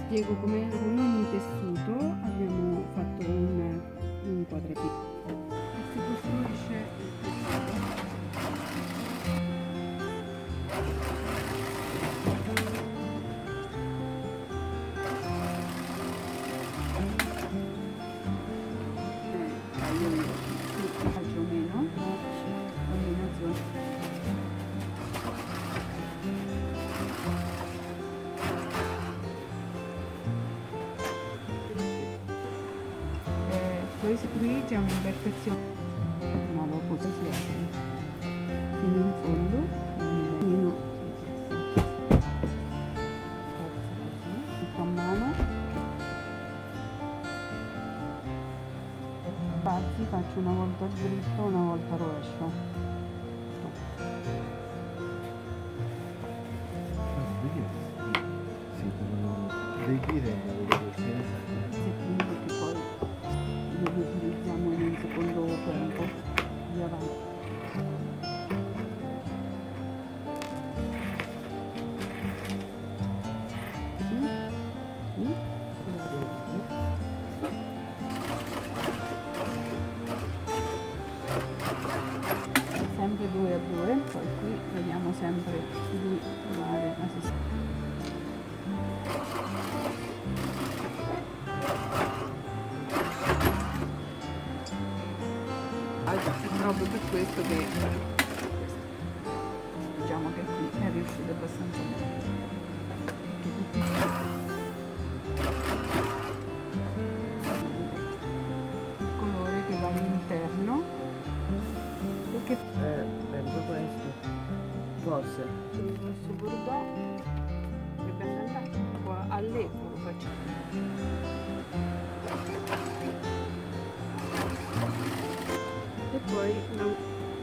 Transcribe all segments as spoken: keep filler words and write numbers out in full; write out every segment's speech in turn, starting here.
spiego come con ogni tessuto abbiamo fatto un, un quadratino. Si costruisce il tessuto. Taglio io, faccio meno combinazione. Qui c'è un'imperfezione, nuovo posizione fino in fondo, fino tutto a mano. Infatti faccio una volta dritto, una volta rovescio. Lo utilizziamo in un secondo tempo di avanti. Sì? Sì? Sempre due a due, poi qui vediamo sempre di trovare la sistema. Proprio per questo che diciamo che qui è riuscito abbastanza bene. Il colore che va all'interno, perché eh, penso questo forse il rosso bordeaux dovrebbe andare qua all'eco, lo facciamo. E poi no.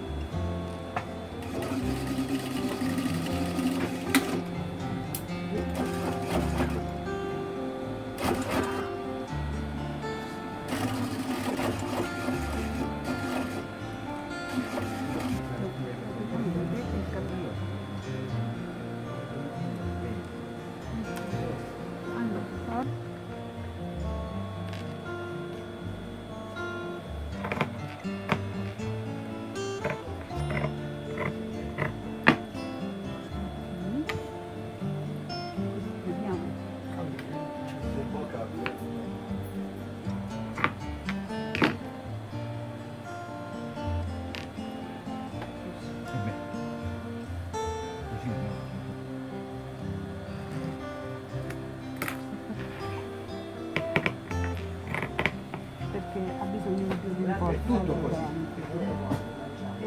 Ha bisogno di più di un po' tutto così e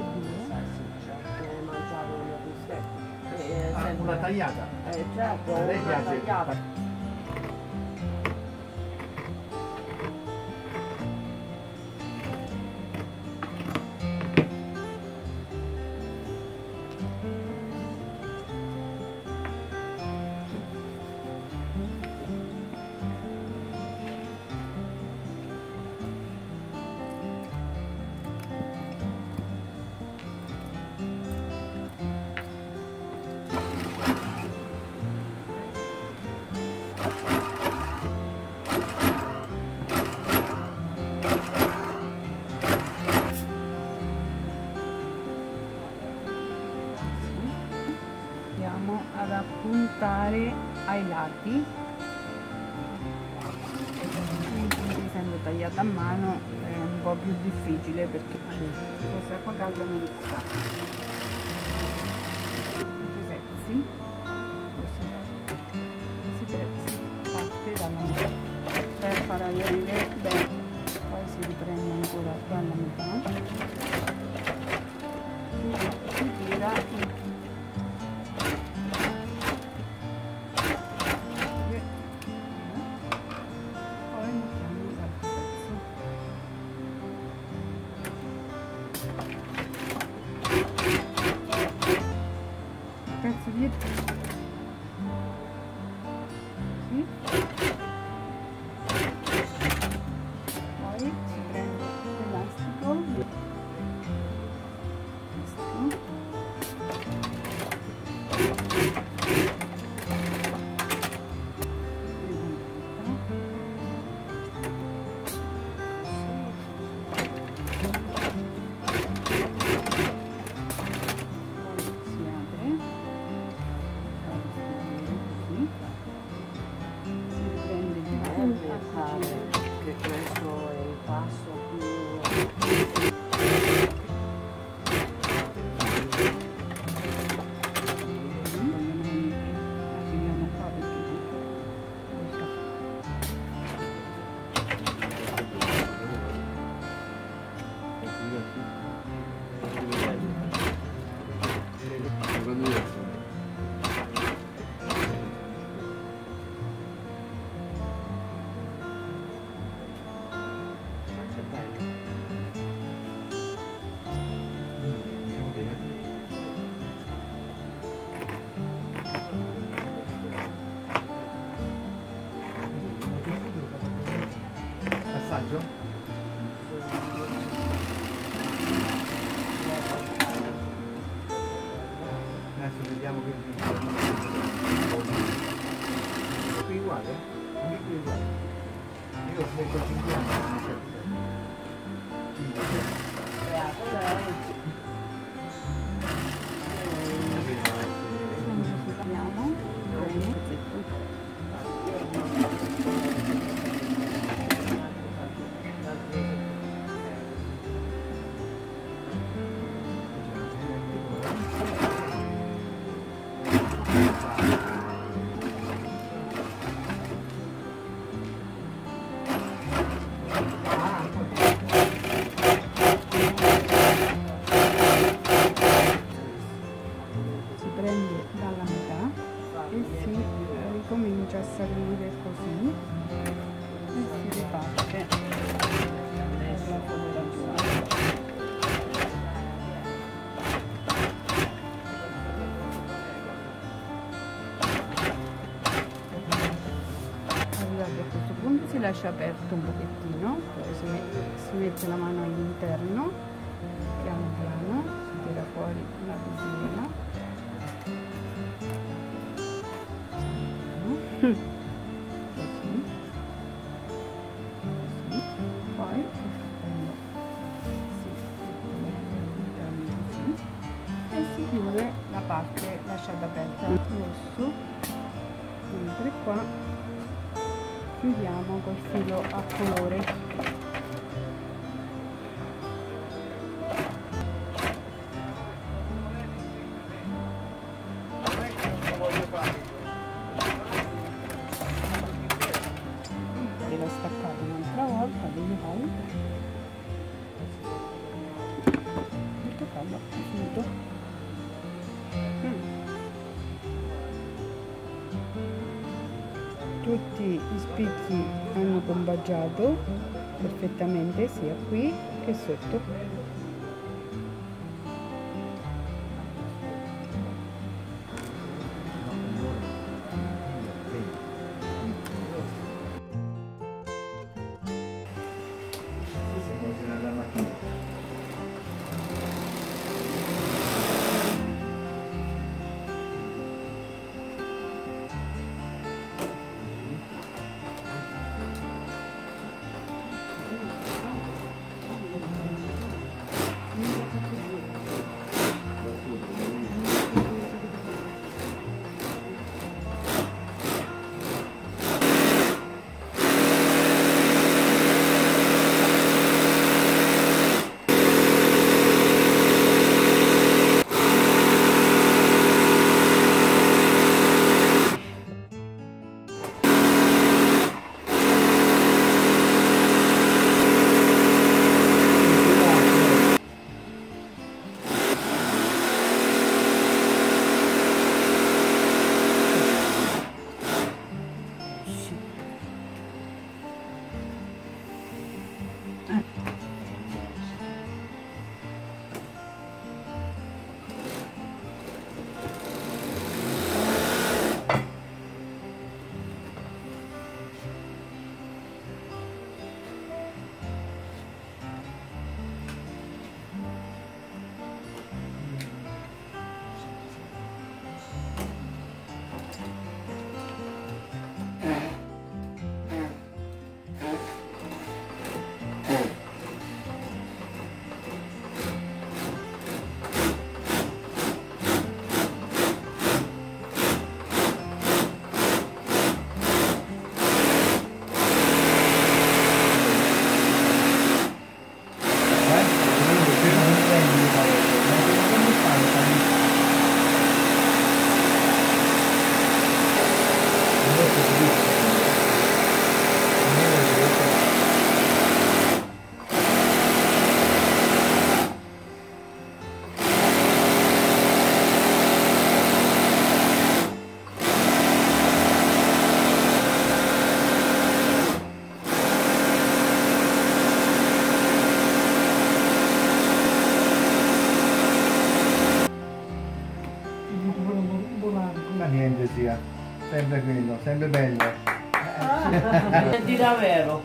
due ah, una tagliata eh certo, a lei una piace tagliata. Ad appuntare ai lati, essendo tagliata a mano è un po' più difficile perché questa acqua calda non li sta. Questi pezzi, questi pezzi fatti dalla metà per far aderire bene, poi si riprende ancora dalla metà, si tira in pezzo dietro, sì. Poi si prende l'elastico, questo diverso. Passaggio? Adesso vediamo che video. Qui uguale? Anche qui uguale. Io ho smesso cinque anni, non c'è comincia a salire così e si riparte la colorazione. Arrivati a questo punto si lascia aperto un pochettino, poi si mette, si mette la mano all'interno, piano piano si tira fuori la bisella. Così. Così. Poi si, e si chiude la parte lasciata aperta rosso, mentre qua chiudiamo col filo a colore. L'ho staccato un'altra volta, devi fare molto caldo, è finito. Mm. Tutti i spicchi hanno combaciato perfettamente sia qui che sotto. niente zia. Sempre quello, sempre bello. Per dire la vero.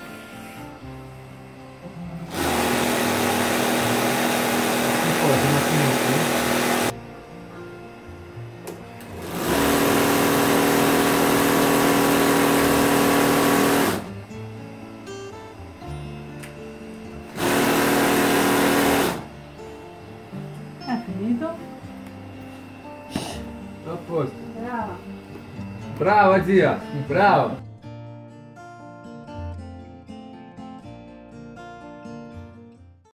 Che cosa, ma finito? È finito? A posto. Brava. Brava zia, brava.